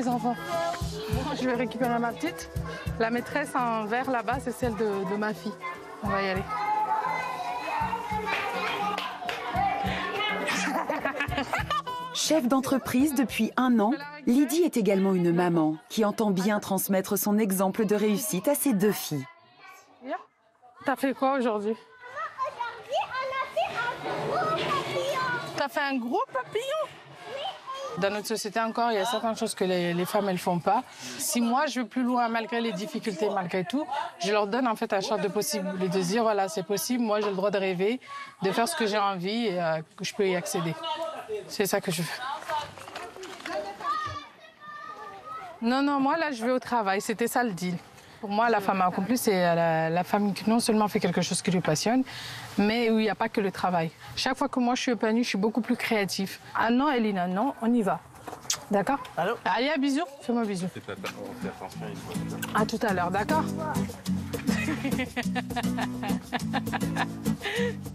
les enfants. Je vais récupérer ma petite. La maîtresse en vert là-bas, c'est celle de ma fille. On va y aller. Chef d'entreprise depuis 1 an, Lydie est également une maman qui entend bien transmettre son exemple de réussite à ses 2 filles. T'as fait quoi aujourd'hui? Aujourd'hui, on a fait un gros papillon. T'as fait un gros papillon? Dans notre société encore, il y a certaines choses que les femmes, elles font pas. Si moi, je vais plus loin, malgré les difficultés, malgré tout, je leur donne en fait un champ de possible. De dire, voilà, c'est possible, moi, j'ai le droit de rêver, de faire ce que j'ai envie et que je peux y accéder. C'est ça que je fais. Non, moi, là, je vais au travail. C'était ça le deal. Pour moi, la femme accomplie, c'est la femme qui non seulement fait quelque chose qui lui passionne, mais où il n'y a pas que le travail. Chaque fois que moi, je suis épanouie, je suis beaucoup plus créative. Ah non, Elina, non, on y va. D'accord? Allô? Allez, un bisou. Fais-moi un bisou. À tout à l'heure, d'accord?